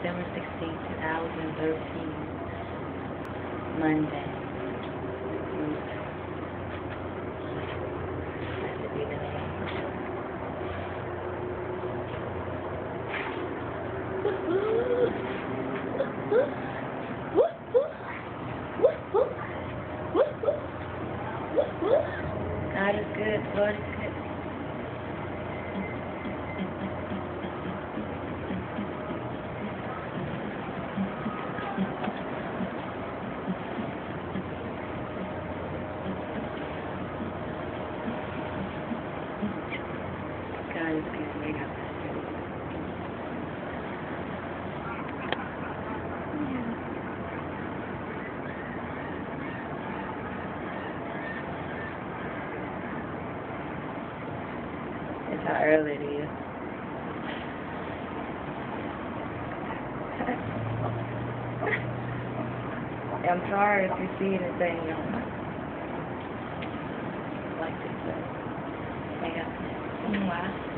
December 16th, 2013, Monday. That should be the name. God is good, Lord is good. God is good, wake up. It's how early it is. I'm sorry if you see anything like this. Hang up. Why?